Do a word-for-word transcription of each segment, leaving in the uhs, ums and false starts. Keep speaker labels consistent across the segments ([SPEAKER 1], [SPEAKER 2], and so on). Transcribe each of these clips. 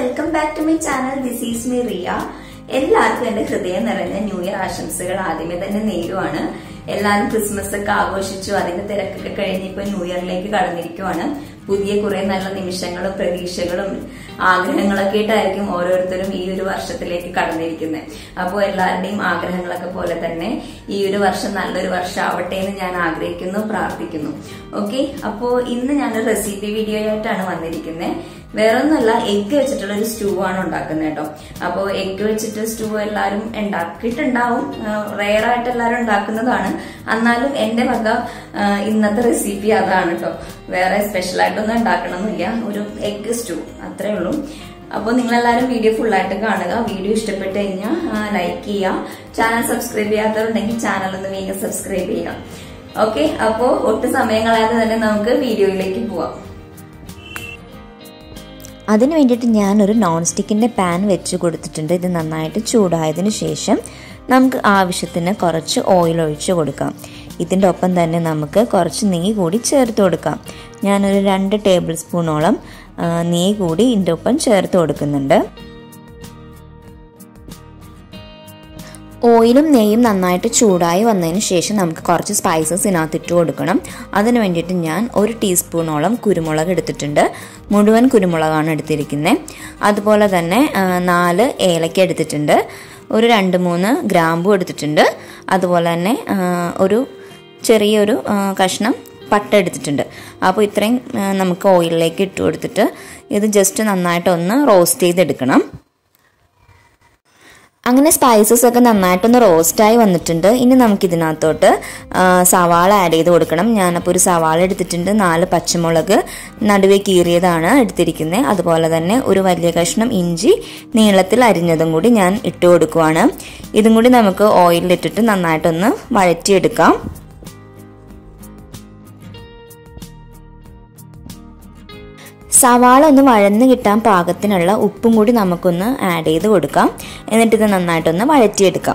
[SPEAKER 1] Welcome back to my channel. This is me Riya. എല്ലാവർക്കും എന്റെ ഹൃദയം നിറഞ്ഞ ന്യൂ ഇയർ ആശംസകൾ ആദ്യമേ തന്നെ നേരുവാണ്. എല്ലാവരും ക്രിസ്മസ് ഒക്കെ ആഘോഷിച്ചു, അതിന്റെ തിരക്കൊക്കെ കഴിഞ്ഞ് ഇപ്പൊ ന്യൂ ഇയറിലേക്ക് കടന്നിരിക്കുവാണ്. പുതിയ കുറെ നല്ല നിമിഷങ്ങളും പ്രതീക്ഷകളും ആഗ്രഹങ്ങളൊക്കെ ആയിട്ടായിരിക്കും ഓരോരുത്തരും ഈ ഒരു വർഷത്തിലേക്ക് കടന്നിരിക്കുന്നത്. അപ്പോൾ എല്ലാവരുടെയും ആഗ്രഹങ്ങളൊക്കെ പോലെ തന്നെ ഈ ഒരു വർഷം നല്ലൊരു വർഷം ആവട്ടെ എന്ന് ഞാൻ ആഗ്രഹിക്കുന്നു, പ്രാർത്ഥിക്കുന്നു. ഓക്കെ, അപ്പോ ഇന്ന് ഞാൻ റെസിപ്പി വീഡിയോ ആയിട്ടാണ് വന്നിരിക്കുന്നത്. വേറൊന്നുമല്ല, എഗ്ഗ് വെച്ചിട്ടുള്ള ഒരു സ്റ്റൂ ആണ് ഉണ്ടാക്കുന്നത് കേട്ടോ. അപ്പോൾ എഗ്ഗ് വെച്ചിട്ട് സ്റ്റൂ എല്ലാവരും ഉണ്ടാക്കിയിട്ടുണ്ടാവും, റെയർ ആയിട്ട് എല്ലാവരും ഉണ്ടാക്കുന്നതാണ്. എന്നാലും എന്റെ വക ഇന്നത്തെ റെസിപ്പി അതാണ് കേട്ടോ. വേറെ സ്പെഷ്യൽ ആയിട്ടൊന്നും ഉണ്ടാക്കണമെന്നില്ല, ഒരു എഗ്ഗ് സ്റ്റൂ അത്രേ ഉള്ളൂ. അപ്പോൾ നിങ്ങളെല്ലാവരും വീഡിയോ ഫുൾ ആയിട്ട് കാണുക. വീഡിയോ ഇഷ്ടപ്പെട്ട് കഴിഞ്ഞാൽ ലൈക്ക് ചെയ്യുക. ചാനൽ സബ്സ്ക്രൈബ് ചെയ്യാത്തവരുണ്ടെങ്കിൽ ചാനൽ ഒന്ന് വേഗം സബ്സ്ക്രൈബ് ചെയ്യുക. ഓക്കെ, അപ്പോ ഒട്ടും സമയം കളയാതെ തന്നെ നമുക്ക് വീഡിയോയിലേക്ക് പോവാം.
[SPEAKER 2] അതിന് വേണ്ടിയിട്ട് ഞാനൊരു നോൺ സ്റ്റിക്കിൻ്റെ പാൻ വെച്ച് കൊടുത്തിട്ടുണ്ട്. ഇത് നന്നായിട്ട് ചൂടായതിന് ശേഷം നമുക്ക് ആവശ്യത്തിന് കുറച്ച് ഓയിൽ ഒഴിച്ച് കൊടുക്കാം. ഇതിൻ്റെ ഒപ്പം തന്നെ നമുക്ക് കുറച്ച് നെയ്യ് കൂടി ചേർത്ത് കൊടുക്കാം. ഞാനൊരു രണ്ട് ടേബിൾ സ്പൂണോളം നെയ്യ് കൂടി ഇതിൻ്റെ ഒപ്പം ചേർത്ത് കൊടുക്കുന്നുണ്ട്. ഓയിലും നെയ്യും നന്നായിട്ട് ചൂടായി വന്നതിന് ശേഷം നമുക്ക് കുറച്ച് സ്പൈസസ് ഇതിനകത്ത് ഇട്ട് കൊടുക്കണം. അതിന് വേണ്ടിയിട്ട് ഞാൻ ഒരു ടീസ്പൂണോളം കുരുമുളക് എടുത്തിട്ടുണ്ട്. മുഴുവൻ കുരുമുളകാണ് എടുത്തിരിക്കുന്നത്. അതുപോലെ തന്നെ നാല് ഏലക്ക എടുത്തിട്ടുണ്ട്. ഒരു രണ്ട് മൂന്ന് ഗ്രാമ്പു എടുത്തിട്ടുണ്ട്. അതുപോലെ തന്നെ ഒരു ചെറിയൊരു കഷ്ണം പട്ട എടുത്തിട്ടുണ്ട്. അപ്പോൾ ഇത്രയും നമുക്ക് ഓയിലിലേക്ക് ഇട്ട് കൊടുത്തിട്ട് ഇത് ജസ്റ്റ് നന്നായിട്ടൊന്ന് റോസ്റ്റ് ചെയ്തെടുക്കണം. അങ്ങനെ സ്പൈസസ് ഒക്കെ നന്നായിട്ടൊന്ന് റോസ്റ്റായി വന്നിട്ടുണ്ട്. ഇനി നമുക്കിതിനകത്തോട്ട് സവാള ആഡ് ചെയ്ത് കൊടുക്കണം. ഞാനപ്പോൾ ഒരു സവാള എടുത്തിട്ടുണ്ട്. നാല് പച്ചമുളക് നടുവേ കീറിയതാണ് എടുത്തിരിക്കുന്നത്. അതുപോലെ തന്നെ ഒരു വലിയ കഷ്ണം ഇഞ്ചി നീളത്തിൽ അരിഞ്ഞതും കൂടി ഞാൻ ഇട്ട് കൊടുക്കുവാണ്. ഇതും കൂടി നമുക്ക് ഓയിലിട്ടിട്ട് നന്നായിട്ടൊന്ന് വഴറ്റിയെടുക്കാം. സവാള ഒന്ന് വഴന്ന് കിട്ടാൻ പാകത്തിനുള്ള ഉപ്പും കൂടി നമുക്കൊന്ന് ആഡ് ചെയ്ത് കൊടുക്കാം. എന്നിട്ടിത് നന്നായിട്ടൊന്ന് വഴറ്റിയെടുക്കാം.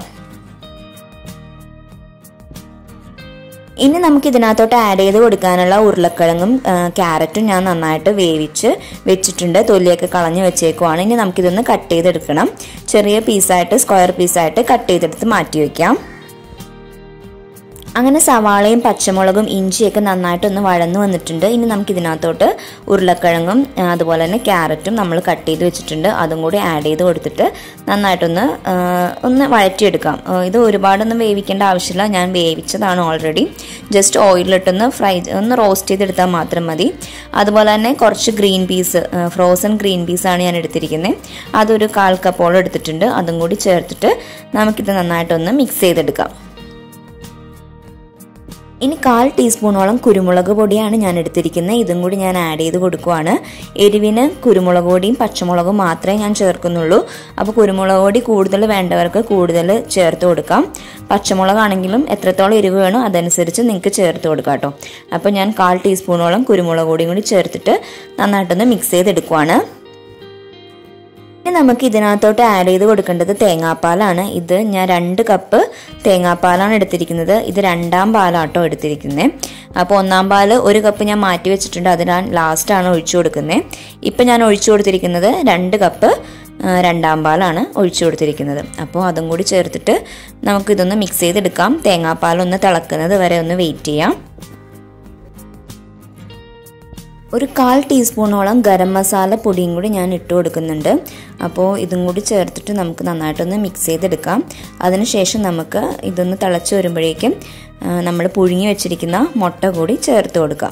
[SPEAKER 2] ഇനി നമുക്ക് ഇതിനകത്തോട്ട് ആഡ് ചെയ്ത് കൊടുക്കാനുള്ള ഉരുളക്കിഴങ്ങും ക്യാരറ്റും ഞാൻ നന്നായിട്ട് വേവിച്ച് വെച്ചിട്ടുണ്ട്. തൊലിയൊക്കെ കളഞ്ഞ് വെച്ചേക്കുവാണ്. ഇനി നമുക്കിതൊന്ന് കട്ട് ചെയ്തെടുക്കണം. ചെറിയ പീസായിട്ട് സ്ക്വയർ പീസായിട്ട് കട്ട് ചെയ്തെടുത്ത് മാറ്റി വയ്ക്കാം. അങ്ങനെ സവാളയും പച്ചമുളകും ഇഞ്ചിയൊക്കെ നന്നായിട്ടൊന്ന് വഴന്നു വന്നിട്ടുണ്ട്. ഇനി നമുക്ക് ഇതിനകത്തോട്ട് ഉരുളക്കിഴങ്ങും അതുപോലെ തന്നെ ക്യാരറ്റും നമ്മൾ കട്ട് ചെയ്ത് വെച്ചിട്ടുണ്ട്. അതും കൂടി ആഡ് ചെയ്ത് കൊടുത്തിട്ട് നന്നായിട്ടൊന്ന് ഒന്ന് വഴറ്റിയെടുക്കാം. ഇത് ഒരുപാടൊന്നും വേവിക്കേണ്ട ആവശ്യമില്ല, ഞാൻ വേവിച്ചതാണ് ഓൾറെഡി. ജസ്റ്റ് ഓയിലിട്ടൊന്ന് ഫ്രൈ ഒന്ന് റോസ്റ്റ് ചെയ്തെടുത്താൽ മാത്രം മതി. അതുപോലെ തന്നെ കുറച്ച് ഗ്രീൻ പീസ്, ഫ്രോസൺ ഗ്രീൻ പീസാണ് ഞാൻ എടുത്തിരിക്കുന്നത്. അതൊരു കാൽ കപ്പോളം എടുത്തിട്ടുണ്ട്. അതും കൂടി ചേർത്തിട്ട് നമുക്കിത് നന്നായിട്ടൊന്ന് മിക്സ് ചെയ്തെടുക്കാം. ഇനി കാൽ ടീസ്പൂണോളം കുരുമുളക് പൊടിയാണ് ഞാൻ എടുത്തിരിക്കുന്നത്. ഇതും കൂടി ഞാൻ ആഡ് ചെയ്ത് കൊടുക്കുവാണ്. എരിവിന് കുരുമുളക് പൊടിയും പച്ചമുളകും മാത്രമേ ഞാൻ ചേർക്കുന്നുള്ളൂ. അപ്പോൾ കുരുമുളക് പൊടി കൂടുതൽ വേണ്ടവർക്ക് കൂടുതൽ ചേർത്ത് കൊടുക്കാം. പച്ചമുളകാണെങ്കിലും എത്രത്തോളം എരിവ് വേണോ അതനുസരിച്ച് നിങ്ങൾക്ക് ചേർത്ത് കൊടുക്കാം കേട്ടോ. അപ്പോൾ ഞാൻ കാൽ ടീസ്പൂണോളം കുരുമുളക് പൊടിയും കൂടി ചേർത്തിട്ട് നന്നായിട്ടൊന്ന് മിക്സ് ചെയ്തെടുക്കുവാണ്. ഇനി നമുക്ക് ഇതിനകത്തോട്ട് ആഡ് ചെയ്ത് കൊടുക്കേണ്ടത് തേങ്ങാപ്പാലാണ്. ഇത് ഞാൻ രണ്ട് കപ്പ് തേങ്ങാപ്പാലാണ് എടുത്തിരിക്കുന്നത്. ഇത് രണ്ടാം പാലാട്ടോ എടുത്തിരിക്കുന്നത്. അപ്പോൾ ഒന്നാം പാല് ഒരു കപ്പ് ഞാൻ മാറ്റി വെച്ചിട്ടുണ്ട്. അത് ഞാൻ ലാസ്റ്റാണ് ഒഴിച്ചു കൊടുക്കുന്നത്. ഇപ്പം ഞാൻ ഒഴിച്ചു കൊടുത്തിരിക്കുന്നത് രണ്ട് കപ്പ് രണ്ടാം പാലാണ് ഒഴിച്ചു കൊടുത്തിരിക്കുന്നത്. അപ്പോൾ അതും കൂടി ചേർത്തിട്ട് നമുക്കിതൊന്ന് മിക്സ് ചെയ്തെടുക്കാം. തേങ്ങാപ്പാലൊന്ന് തിളക്കുന്നത് വരെ ഒന്ന് വെയിറ്റ് ചെയ്യാം. ഒരു കാൽ ടീസ്പൂണോളം ഗരം മസാല പൊടിയും കൂടി ഞാൻ ഇട്ട് കൊടുക്കുന്നുണ്ട്. അപ്പോൾ ഇതും കൂടി ചേർത്തിട്ട് നമുക്ക് നന്നായിട്ടൊന്ന് മിക്സ് ചെയ്തെടുക്കാം. അതിനുശേഷം നമുക്ക് ഇതൊന്ന് തിളച്ച് വരുമ്പോഴേക്കും നമ്മൾ പുഴുങ്ങി വെച്ചിരിക്കുന്ന മുട്ട കൂടി ചേർത്ത് കൊടുക്കാം.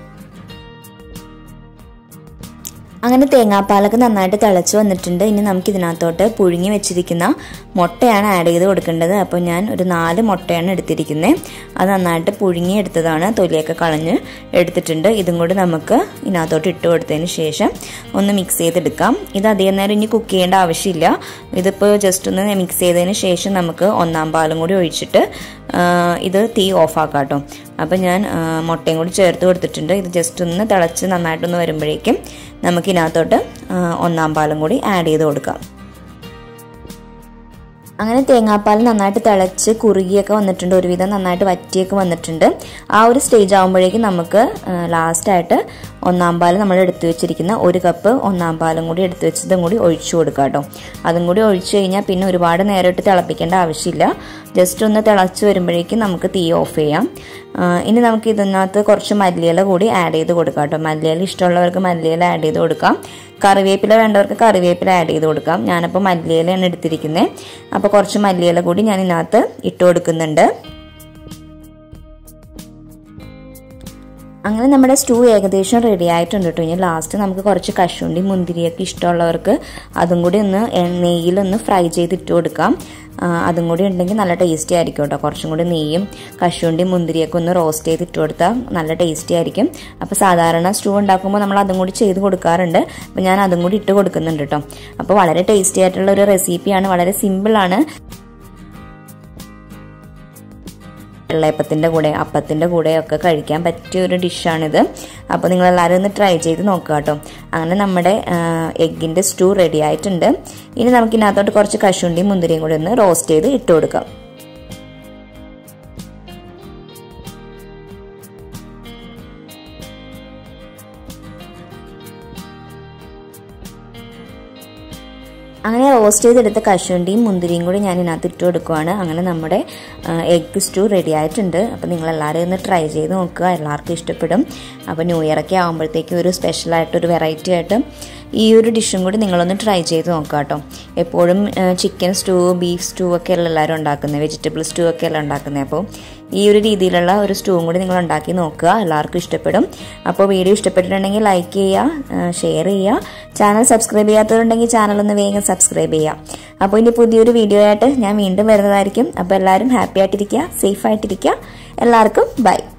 [SPEAKER 2] അങ്ങനെ തേങ്ങാപ്പാലൊക്കെ നന്നായിട്ട് തിളച്ച് വന്നിട്ടുണ്ട്. ഇനി നമുക്ക് ഇതിനകത്തോട്ട് പുഴുങ്ങി വെച്ചിരിക്കുന്ന മുട്ടയാണ് ആഡ് ചെയ്ത് കൊടുക്കേണ്ടത്. അപ്പോൾ ഞാൻ ഒരു നാല് മുട്ടയാണ് എടുത്തിരിക്കുന്നത്. അത് നന്നായിട്ട് പുഴുങ്ങി എടുത്തതാണ്, തൊലിയൊക്കെ കളഞ്ഞ് എടുത്തിട്ടുണ്ട്. ഇതും കൂടി നമുക്ക് ഇതിനകത്തോട്ട് ഇട്ട് കൊടുത്തതിന് ശേഷം ഒന്ന് മിക്സ് ചെയ്തെടുക്കാം. ഇത് അധികം നേരം ഇനി കുക്ക് ചെയ്യേണ്ട ആവശ്യമില്ല. ഇതിപ്പോൾ ജസ്റ്റ് ഒന്ന് മിക്സ് ചെയ്തതിന് ശേഷം നമുക്ക് ഒന്നാം പാലും കൂടി ഒഴിച്ചിട്ട് ഇത് തീ ഓഫാക്കാം കേട്ടോ. അപ്പം ഞാൻ മുട്ടയും കൂടി ചേർത്ത് കൊടുത്തിട്ടുണ്ട്. ഇത് ജസ്റ്റ് ഒന്ന് തിളച്ച് നന്നായിട്ടൊന്ന് വരുമ്പോഴേക്കും നമുക്കിതിനകത്തോട്ട് ഒന്നാം പാലും കൂടി ആഡ് ചെയ്ത് കൊടുക്കാം. അങ്ങനെ തേങ്ങാപ്പാൽ നന്നായിട്ട് തിളച്ച് കുറുകിയൊക്കെ വന്നിട്ടുണ്ട്, ഒരുവിധം നന്നായിട്ട് വറ്റിയൊക്കെ വന്നിട്ടുണ്ട്. ആ ഒരു സ്റ്റേജ് ആകുമ്പോഴേക്കും നമുക്ക് ലാസ്റ്റായിട്ട് ഒന്നാം പാൽ നമ്മൾ എടുത്തു വെച്ചിരിക്കുന്ന ഒരു കപ്പ് ഒന്നാം പാലും കൂടി എടുത്തു വെച്ചതും കൂടി ഒഴിച്ചു കൊടുക്കാം കേട്ടോ. അതും കൂടി ഒഴിച്ചു കഴിഞ്ഞാൽ പിന്നെ ഒരുപാട് നേരിട്ട് തിളപ്പിക്കേണ്ട ആവശ്യമില്ല. ജസ്റ്റ് ഒന്ന് തിളച്ച് വരുമ്പോഴേക്കും നമുക്ക് തീ ഓഫ് ചെയ്യാം. ഇനി നമുക്ക് ഇതിനകത്ത് കുറച്ച് മല്ലിയില കൂടി ആഡ് ചെയ്ത് കൊടുക്കാം കേട്ടോ. മല്ലിയില ഇഷ്ടമുള്ളവർക്ക് മല്ലിയില ആഡ് ചെയ്ത് കൊടുക്കാം, കറിവേപ്പില വേണ്ടവർക്ക് കറിവേപ്പില ആഡ് ചെയ്ത് കൊടുക്കാം. ഞാനപ്പോൾ മല്ലിയിലയാണ് എടുത്തിരിക്കുന്നത്. അപ്പോൾ കുറച്ച് മല്ലിയില കൂടി ഞാൻ ഇതിനകത്ത് ഇട്ട് കൊടുക്കുന്നുണ്ട്. അങ്ങനെ നമ്മുടെ സ്റ്റൂ ഏകദേശം റെഡി ആയിട്ടുണ്ട് കേട്ടോ. ഇനി ലാസ്റ്റ് നമുക്ക് കുറച്ച് കശുവണ്ടി മുന്തിരിയൊക്കെ ഇഷ്ടമുള്ളവർക്ക് അതും കൂടി ഒന്ന് നെയ്യിലൊന്ന് ഫ്രൈ ചെയ്തിട്ട് കൊടുക്കാം. അതും കൂടി ഉണ്ടെങ്കിൽ നല്ല ടേസ്റ്റി ആയിരിക്കും കേട്ടോ. കുറച്ചും കൂടി നെയ്യും കശുവണ്ടി മുന്തിരിയൊക്കെ ഒന്ന് റോസ്റ്റ് ചെയ്തിട്ട് കൊടുത്താൽ നല്ല ടേസ്റ്റി ആയിരിക്കും. അപ്പോൾ സാധാരണ സ്റ്റൂ ഉണ്ടാക്കുമ്പോൾ നമ്മൾ അതും കൂടി ചെയ്ത് കൊടുക്കാറുണ്ട്. അപ്പോൾ ഞാൻ അതും കൂടി ഇട്ട് കൊടുക്കുന്നുണ്ട് കേട്ടോ. അപ്പോൾ വളരെ ടേസ്റ്റി ആയിട്ടുള്ള ഒരു റെസിപ്പിയാണ്, വളരെ സിമ്പിളാണ്. വെള്ളയപ്പത്തിൻ്റെ കൂടെ അപ്പത്തിൻ്റെ കൂടെയൊക്കെ കഴിക്കാൻ പറ്റിയ ഒരു ഡിഷാണിത്. അപ്പോൾ നിങ്ങളെല്ലാവരും ഒന്ന് ട്രൈ ചെയ്ത് നോക്കുക കേട്ടോ. അങ്ങനെ നമ്മുടെ എഗ്ഗിൻ്റെ സ്റ്റൂ റെഡി ആയിട്ടുണ്ട്. ഇനി നമുക്ക് ഇതിനകത്തോട്ട് കുറച്ച് കശുവണ്ടിയും മുന്തിരിയും കൂടി ഒന്ന് റോസ്റ്റ് ചെയ്ത് ഇട്ട് കൊടുക്കാം. അങ്ങനെ റോസ്റ്റ് ചെയ്തെടുത്ത കശുവണ്ടിയും മുന്തിരിയും കൂടി ഞാൻ ഇതിനകത്ത് ഇട്ട് കൊടുക്കുവാണ്. അങ്ങനെ നമ്മുടെ എഗ്ഗ് സ്റ്റൂ റെഡി ആയിട്ടുണ്ട്. അപ്പോൾ നിങ്ങളെല്ലാവരും ഒന്ന് ട്രൈ ചെയ്ത് നോക്കുക, എല്ലാവർക്കും ഇഷ്ടപ്പെടും. അപ്പോൾ ന്യൂ ഇയർ ഒക്കെ ആകുമ്പോഴത്തേക്കും ഒരു സ്പെഷ്യലായിട്ടൊരു വെറൈറ്റി ആയിട്ട് ഈ ഒരു ഡിഷും കൂടി നിങ്ങളൊന്ന് ട്രൈ ചെയ്ത് നോക്കുക കേട്ടോ. എപ്പോഴും ചിക്കൻ സ്റ്റൂ ബീഫ് സ്റ്റൂ ഒക്കെ അല്ല എല്ലാവരും ഉണ്ടാക്കുന്നത്, വെജിറ്റബിൾ സ്റ്റൂ ഒക്കെ അല്ല ഉണ്ടാക്കുന്നത്. അപ്പോൾ ഈ ഒരു രീതിയിലുള്ള ഒരു സ്റ്റൂവും കൂടി നിങ്ങൾ ഉണ്ടാക്കി നോക്കുക, എല്ലാവർക്കും ഇഷ്ടപ്പെടും. അപ്പോൾ വീഡിയോ ഇഷ്ടപ്പെട്ടിട്ടുണ്ടെങ്കിൽ ലൈക്ക് ചെയ്യുക, ഷെയർ ചെയ്യുക. ചാനൽ സബ്സ്ക്രൈബ് ചെയ്യാത്തവരുണ്ടെങ്കിൽ ചാനലൊന്ന് വേഗം സബ്സ്ക്രൈബ് ചെയ്യുക. അപ്പോൾ ഇനി പുതിയൊരു വീഡിയോ ആയിട്ട് ഞാൻ വീണ്ടും വരുന്നതായിരിക്കും. അപ്പോൾ എല്ലാവരും ഹാപ്പി ആയിട്ടിരിക്കുക, സേഫ് ആയിട്ടിരിക്കുക. എല്ലാവർക്കും ബൈ.